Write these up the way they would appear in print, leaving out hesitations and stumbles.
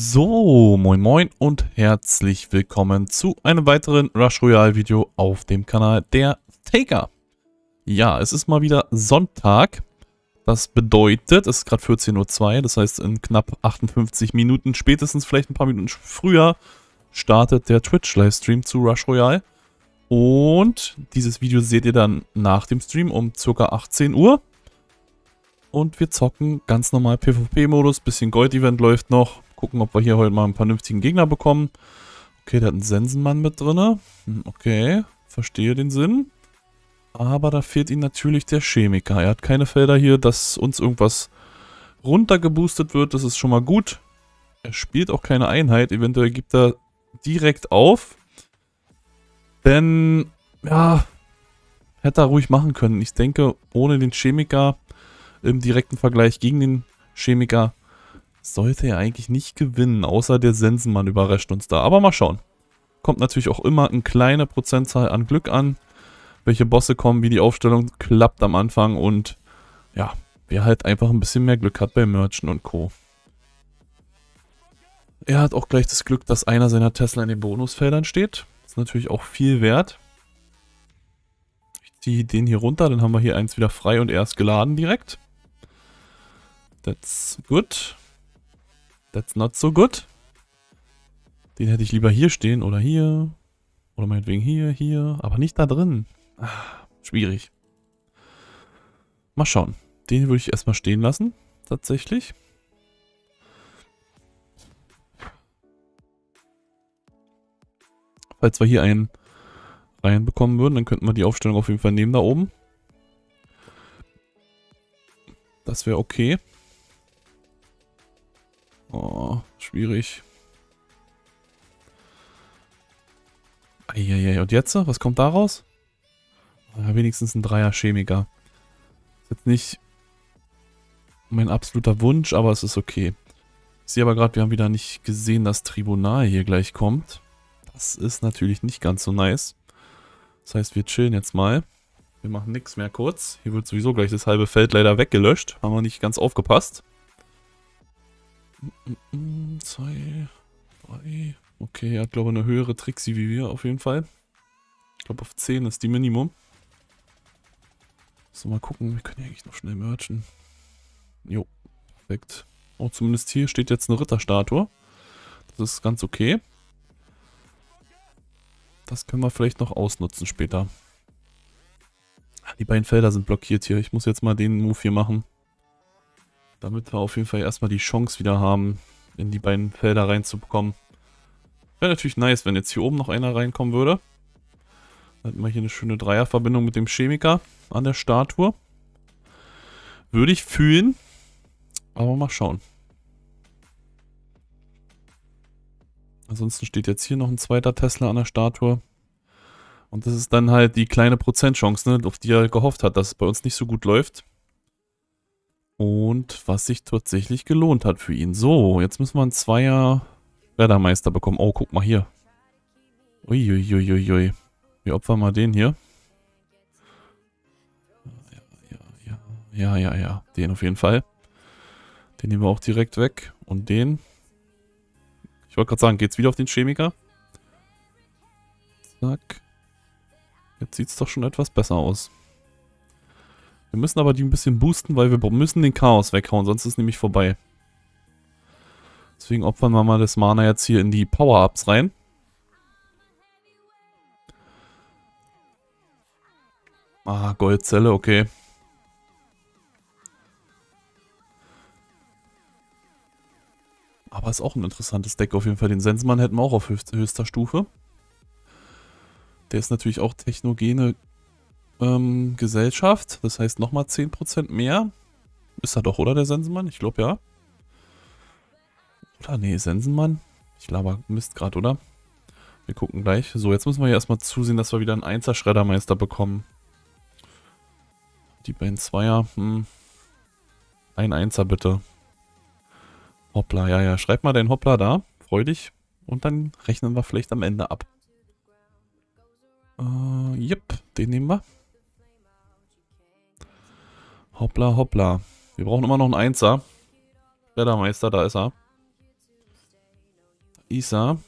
So, moin moin und herzlich willkommen zu einem weiteren Rush Royale Video auf dem Kanal der Taker. Ja, es ist mal wieder Sonntag. Das bedeutet, es ist gerade 14:02 Uhr, das heißt in knapp 58 Minuten, spätestens vielleicht ein paar Minuten früher, startet der Twitch-Livestream zu Rush Royale. Und dieses Video seht ihr dann nach dem Stream um ca. 18 Uhr. Und wir zocken ganz normal PvP-Modus, bisschen Gold-Event läuft noch. Gucken, ob wir hier heute mal einen vernünftigen Gegner bekommen. Okay, der hat einen Sensenmann mit drin. Okay, verstehe den Sinn. Aber da fehlt ihm natürlich der Chemiker. Er hat keine Felder hier, dass uns irgendwas runtergeboostet wird. Das ist schon mal gut. Er spielt auch keine Einheit. Eventuell gibt er direkt auf. Denn, ja, hätte er ruhig machen können. Ich denke, ohne den Chemiker im direkten Vergleich gegen den Chemiker sollte er eigentlich nicht gewinnen, außer der Sensenmann überrascht uns da. Aber mal schauen. Kommt natürlich auch immer eine kleine Prozentzahl an Glück an. Welche Bosse kommen, wie die Aufstellung klappt am Anfang und ja, wer halt einfach ein bisschen mehr Glück hat bei Merchant und Co. Er hat auch gleich das Glück, dass einer seiner Tesla in den Bonusfeldern steht. Das ist natürlich auch viel wert. Ich ziehe den hier runter, dann haben wir hier eins wieder frei und er ist geladen direkt. That's good. That's not so good. Den hätte ich lieber hier stehen oder hier. Oder meinetwegen hier. Aber nicht da drin. Schwierig. Mal schauen. Den würde ich erstmal stehen lassen. Tatsächlich. Falls wir hier einen reinbekommen würden, dann könnten wir die Aufstellung auf jeden Fall nehmen da oben. Das wäre okay. Oh, schwierig. Eieiei, und jetzt? Was kommt da raus? Ja, wenigstens ein Dreier-Chemiker. Ist jetzt nicht mein absoluter Wunsch, aber es ist okay. Ich sehe aber gerade, wir haben wieder nicht gesehen, dass Tribunal hier gleich kommt. Das ist natürlich nicht ganz so nice. Das heißt, wir chillen jetzt mal. Wir machen nichts mehr kurz. Hier wird sowieso gleich das halbe Feld leider weggelöscht. Haben wir nicht ganz aufgepasst. 2, 3. Okay, er hat glaube ich eine höhere Trixie wie wir auf jeden Fall. Ich glaube auf 10 ist die Minimum. So, mal gucken, wir können ja eigentlich noch schnell merchen. Jo, perfekt. Oh, zumindest hier steht jetzt eine Ritterstatue. Das ist ganz okay. Das können wir vielleicht noch ausnutzen später. Die beiden Felder sind blockiert hier. Ich muss jetzt mal den Move hier machen. Damit wir auf jeden Fall erstmal die Chance wieder haben, in die beiden Felder reinzubekommen. Wäre natürlich nice, wenn jetzt hier oben noch einer reinkommen würde. Dann hätten wir hier eine schöne Dreierverbindung mit dem Chemiker an der Statue. Würde ich fühlen. Aber mal schauen. Ansonsten steht jetzt hier noch ein zweiter Tesla an der Statue. Und das ist dann halt die kleine Prozentchance, ne, auf die er gehofft hat, dass es bei uns nicht so gut läuft. Und was sich tatsächlich gelohnt hat für ihn. So, jetzt müssen wir einen Zweier Rädermeister bekommen. Oh, guck mal hier. Uiuiuiui. Wir opfern mal den hier. Ja. Den auf jeden Fall. Den nehmen wir auch direkt weg. Und den. Ich wollte gerade sagen, geht's wieder auf den Chemiker? Zack. Jetzt sieht es doch schon etwas besser aus. Wir müssen aber die ein bisschen boosten, weil wir müssen den Chaos weghauen, sonst ist es nämlich vorbei. Deswegen opfern wir mal das Mana jetzt hier in die Power-Ups rein. Ah, Goldzelle, okay. Aber ist auch ein interessantes Deck auf jeden Fall. Den Sensenmann hätten wir auch auf höchster Stufe. Der ist natürlich auch technogene Gesellschaft. Das heißt nochmal 10% mehr. Ist er doch, oder, der Sensenmann? Ich glaube, ja. Oder, nee, Sensenmann. Ich glaube, Mist gerade, oder? Wir gucken gleich. So, jetzt müssen wir hier erstmal zusehen, dass wir wieder einen Einser-Schreddermeister bekommen. Die beiden Zweier. Ein Einser, bitte. Hoppla, ja. Schreib mal deinen Hoppla da. Freu dich. Und dann rechnen wir vielleicht am Ende ab. Yep, den nehmen wir. Hoppla, hoppla. Wir brauchen immer noch einen Einser. Rädermeister, da ist er. Isa.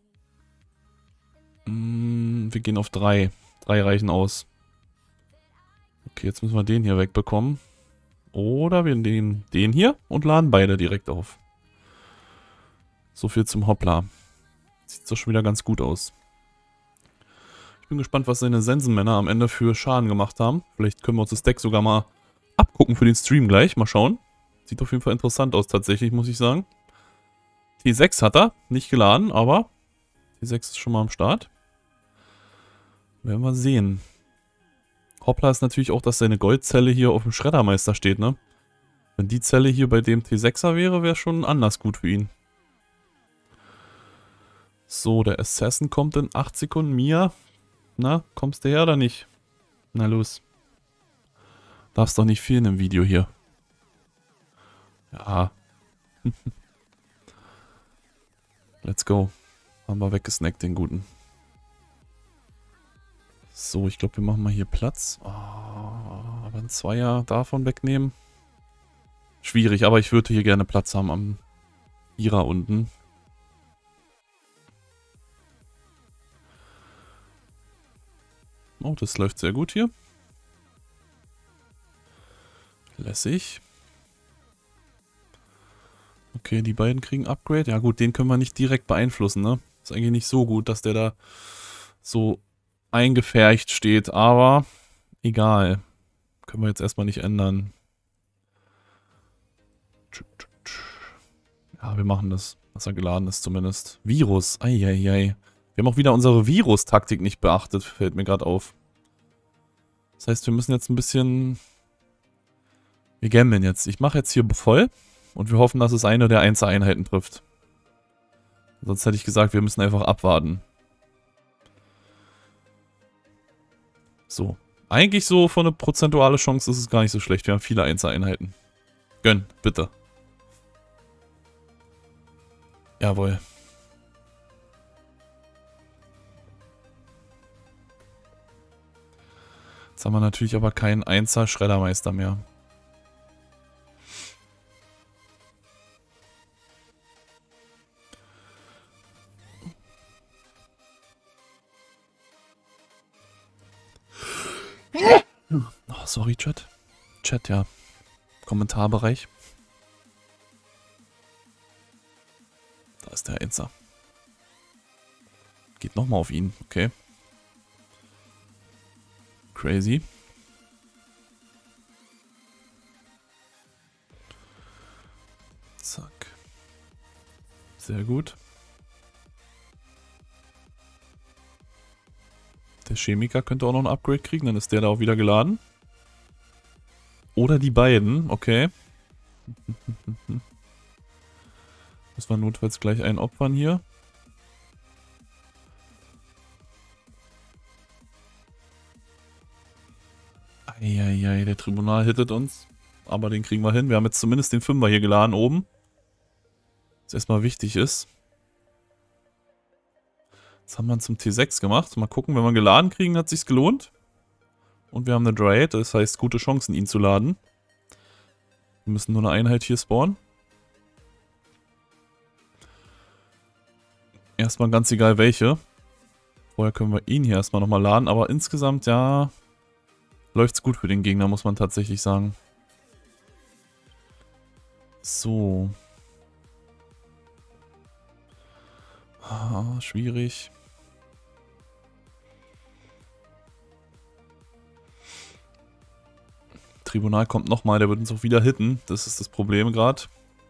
Wir gehen auf 3. 3 reichen aus. Okay, jetzt müssen wir den hier wegbekommen. Oder wir nehmen den hier und laden beide direkt auf. So viel zum Hoppla. Sieht doch schon wieder ganz gut aus. Ich bin gespannt, was seine Sensenmänner am Ende für Schaden gemacht haben. Vielleicht können wir uns das Deck sogar mal abgucken für den Stream gleich. Mal schauen. Sieht auf jeden Fall interessant aus tatsächlich, muss ich sagen. T6 hat er. Nicht geladen, aber T6 ist schon mal am Start. Werden wir sehen. Hoppla ist natürlich auch, dass seine Goldzelle hier auf dem Schreddermeister steht, ne? Wenn die Zelle hier bei dem T6er wäre, wäre schon anders gut für ihn. So, der Assassin kommt in 8 Sekunden. Mia, na, kommst du her oder nicht? Na los. Darf's doch nicht fehlen im Video hier. Ja. Let's go. Haben wir weggesnackt, den Guten. So, ich glaube, wir machen mal hier Platz. Oh, aber ein Zweier davon wegnehmen. Schwierig, aber ich würde hier gerne Platz haben am Vierer unten. Oh, das läuft sehr gut hier. Lässig. Okay, die beiden kriegen Upgrade. Ja gut, den können wir nicht direkt beeinflussen, ne? Ist eigentlich nicht so gut, dass der da so eingefärcht steht, aber egal. Können wir jetzt erstmal nicht ändern. Ja, wir machen das, dass er geladen ist zumindest. Virus, eieiei. Wir haben auch wieder unsere Virus-Taktik nicht beachtet, fällt mir gerade auf. Das heißt, wir müssen jetzt ein bisschen... Wir gambeln jetzt. Ich mache jetzt hier voll und wir hoffen, dass es eine der Einzeleinheiten trifft. Sonst hätte ich gesagt, wir müssen einfach abwarten. So. Eigentlich so von einer prozentualen Chance ist es gar nicht so schlecht. Wir haben viele Einzeleinheiten. Gönn, bitte. Jawohl. Jetzt haben wir natürlich aber keinen Einser-Schreddermeister mehr. Oh, sorry, Chat. Chat, ja. Kommentarbereich. Da ist der Einser. Geht nochmal auf ihn, okay. Crazy. Zack. Sehr gut. Der Chemiker könnte auch noch ein Upgrade kriegen, dann ist der da auch wieder geladen. Oder die beiden, okay. Müssen wir notfalls gleich einen opfern hier. Eieiei, der Tribunal hittet uns. Aber den kriegen wir hin. Wir haben jetzt zumindest den Fünfer hier geladen oben. Was erstmal wichtig ist. Jetzt haben wir ihn zum T6 gemacht. Mal gucken, wenn wir ihn geladen kriegen, hat sich's gelohnt. Und wir haben eine Dryad, das heißt gute Chancen, ihn zu laden. Wir müssen nur eine Einheit hier spawnen. Erstmal ganz egal welche. Vorher können wir ihn hier erstmal nochmal laden, aber insgesamt, ja, läuft's gut für den Gegner, muss man tatsächlich sagen. So. Ah, schwierig. Tribunal kommt nochmal, der wird uns auch wieder hitten. Das ist das Problem gerade.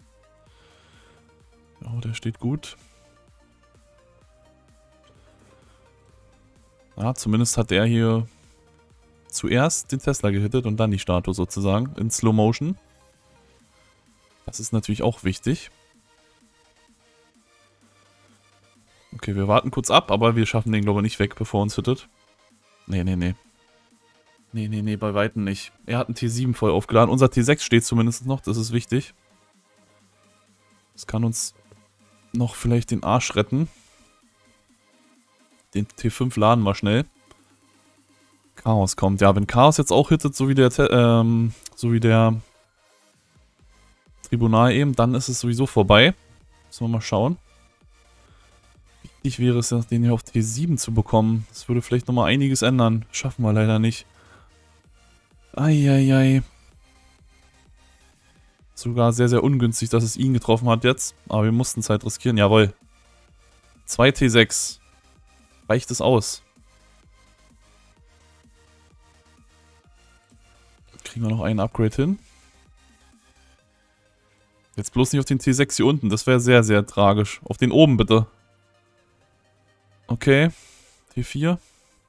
Oh, der steht gut. Ja, zumindest hat der hier zuerst den Tesla gehittet und dann die Statue sozusagen in Slow Motion. Das ist natürlich auch wichtig. Okay, wir warten kurz ab, aber wir schaffen den, glaube ich, nicht weg, bevor er uns hittet. Nee, nee, nee. Nee, nee, nee, bei Weitem nicht. Er hat einen T7 voll aufgeladen. Unser T6 steht zumindest noch, das ist wichtig. Das kann uns noch vielleicht den Arsch retten. Den T5 laden wir schnell. Chaos kommt. Ja, wenn Chaos jetzt auch hittet, so wie der Tribunal eben, dann ist es sowieso vorbei. Müssen wir mal schauen. Wichtig wäre es, den hier auf T7 zu bekommen. Das würde vielleicht nochmal einiges ändern. Schaffen wir leider nicht. Eieiei. Sogar sehr, sehr ungünstig, dass es ihn getroffen hat jetzt. Aber wir mussten Zeit riskieren. Jawohl. 2 T6. Reicht es aus? Kriegen wir noch einen Upgrade hin? Jetzt bloß nicht auf den T6 hier unten. Das wäre sehr, sehr tragisch. Auf den oben bitte. Okay. T4.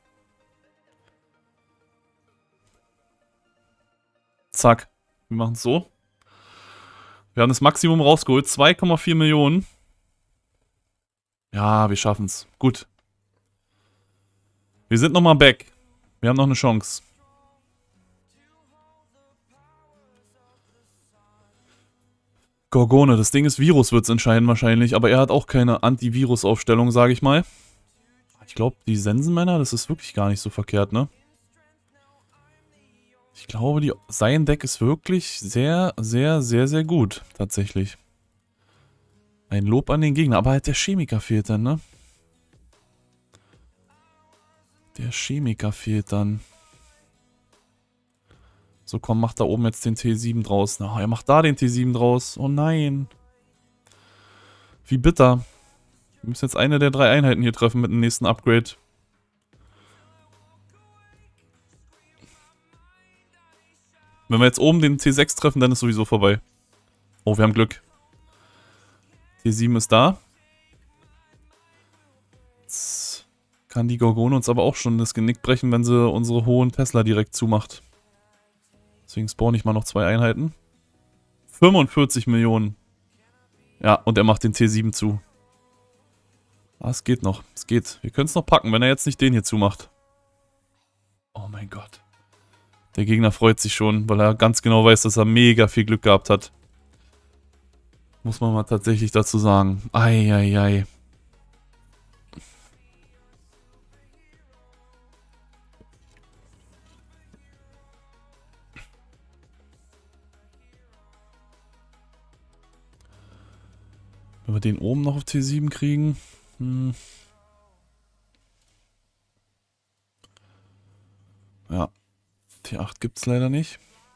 Zack. Wir machen es so. Wir haben das Maximum rausgeholt. 2,4 Millionen. Ja, wir schaffen es. Gut. Wir sind nochmal back. Wir haben noch eine Chance. Gorgone, das Ding ist, Virus wird es entscheiden wahrscheinlich, aber er hat auch keine Antivirus-Aufstellung, sage ich mal. Ich glaube, die Sensenmänner, das ist wirklich gar nicht so verkehrt, ne? Ich glaube, sein Deck ist wirklich sehr, sehr, sehr, sehr gut, tatsächlich. Ein Lob an den Gegner, aber halt der Chemiker fehlt dann, ne? Der Chemiker fehlt dann. So, komm, mach da oben jetzt den T7 draus. Oh, er macht da den T7 draus. Oh nein. Wie bitter. Wir müssen jetzt eine der 3 Einheiten hier treffen mit dem nächsten Upgrade. Wenn wir jetzt oben den T6 treffen, dann ist sowieso vorbei. Oh, wir haben Glück. T7 ist da. Jetzt kann die Gorgone uns aber auch schon das Genick brechen, wenn sie unsere hohen Tesla direkt zumacht. Deswegen spawn ich mal noch 2 Einheiten. 45 Millionen. Ja, und er macht den T7 zu. Ah, es geht noch. Es geht. Wir können es noch packen, wenn er jetzt nicht den hier zumacht. Oh mein Gott. Der Gegner freut sich schon, weil er ganz genau weiß, dass er mega viel Glück gehabt hat. Muss man mal tatsächlich dazu sagen. Eieiei. Wenn wir den oben noch auf T7 kriegen. Ja. T8 gibt es leider nicht.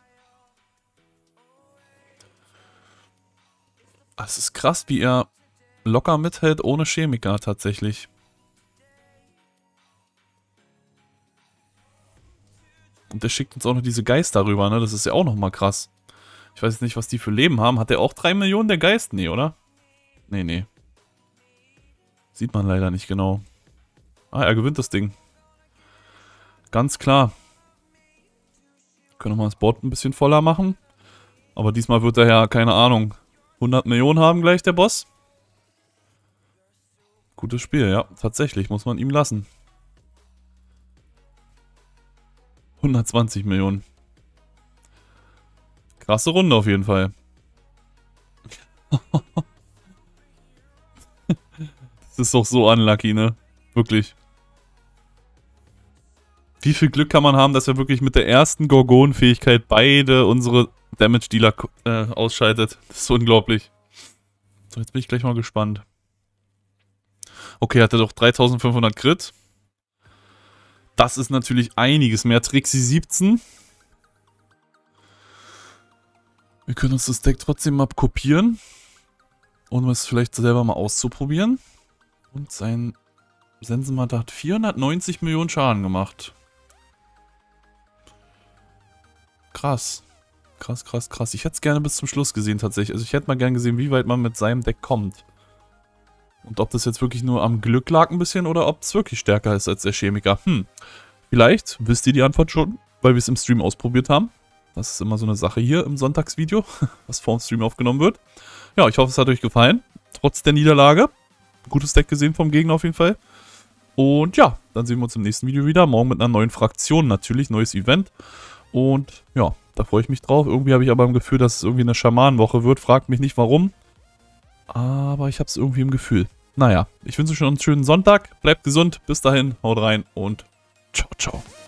Es ist krass, wie er locker mithält ohne Chemiker tatsächlich. Und der schickt uns auch noch diese Geister rüber, ne? Das ist ja auch nochmal krass. Ich weiß jetzt nicht, was die für Leben haben. Hat der auch 3 Millionen, der Geist? Nee, oder? Nee, nee. Sieht man leider nicht genau. Ah, er gewinnt das Ding. Ganz klar. Können wir mal das Board ein bisschen voller machen. Aber diesmal wird er ja, keine Ahnung, 100 Millionen haben gleich, der Boss. Gutes Spiel, ja. Tatsächlich, muss man ihm lassen. 120 Millionen. Krasse Runde auf jeden Fall. Das ist doch so unlucky, ne? Wirklich. Wie viel Glück kann man haben, dass er wirklich mit der ersten Gorgon-Fähigkeit beide unsere Damage-Dealer ausschaltet. Das ist unglaublich. So, jetzt bin ich gleich mal gespannt. Okay, hat er doch 3500 Crit. Das ist natürlich einiges mehr. Trixie 17. Wir können uns das Deck trotzdem mal kopieren. Um es vielleicht selber mal auszuprobieren. Und sein Sensenmatter hat 490 Millionen Schaden gemacht. Krass. Krass, krass, krass. Ich hätte es gerne bis zum Schluss gesehen tatsächlich. Also ich hätte mal gerne gesehen, wie weit man mit seinem Deck kommt. Und ob das jetzt wirklich nur am Glück lag ein bisschen oder ob es wirklich stärker ist als der Chemiker. Vielleicht wisst ihr die Antwort schon, weil wir es im Stream ausprobiert haben. Das ist immer so eine Sache hier im Sonntagsvideo, was vor dem Stream aufgenommen wird. Ja, ich hoffe, es hat euch gefallen. Trotz der Niederlage. Gutes Deck gesehen vom Gegner auf jeden Fall. Und ja, dann sehen wir uns im nächsten Video wieder. Morgen mit einer neuen Fraktion natürlich, neues Event. Und ja, da freue ich mich drauf. Irgendwie habe ich aber im Gefühl, dass es irgendwie eine Schamanenwoche wird. Fragt mich nicht warum. Aber ich habe es irgendwie im Gefühl. Naja, ich wünsche euch schon einen schönen Sonntag. Bleibt gesund. Bis dahin, haut rein und ciao, ciao.